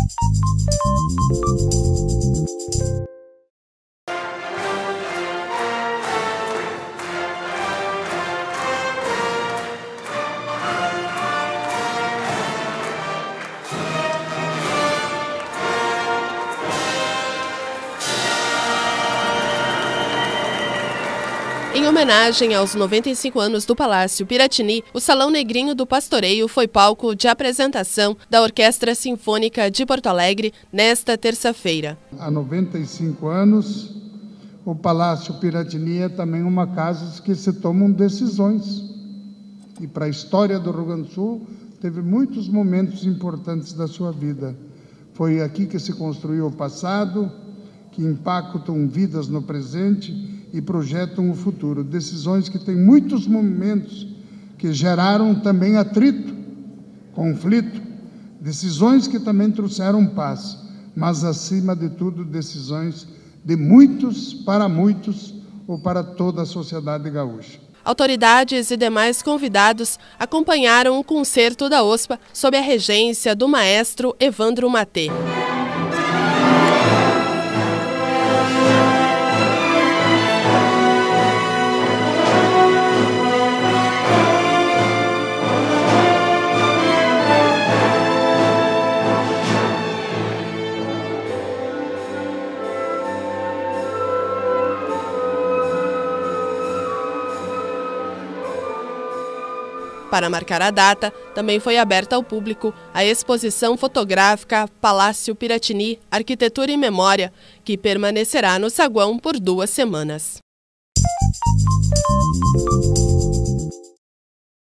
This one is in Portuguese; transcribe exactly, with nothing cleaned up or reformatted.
Em homenagem aos noventa e cinco anos do Palácio Piratini, o Salão Negrinho do Pastoreio foi palco de apresentação da Orquestra Sinfônica de Porto Alegre nesta terça-feira. Há noventa e cinco anos, o Palácio Piratini é também uma casa que se tomam decisões. E para a história do Rio Grande do Sul, teve muitos momentos importantes da sua vida. Foi aqui que se construiu o passado, que impactam vidas no presente e projetam o futuro. Decisões que têm muitos momentos que geraram também atrito, conflito, decisões que também trouxeram paz, mas acima de tudo decisões de muitos para muitos ou para toda a sociedade gaúcha. Autoridades e demais convidados acompanharam o concerto da O S P A sob a regência do maestro Evandro Matê. Para marcar a data, também foi aberta ao público a exposição fotográfica Palácio Piratini, Arquitetura e Memória, que permanecerá no saguão por duas semanas.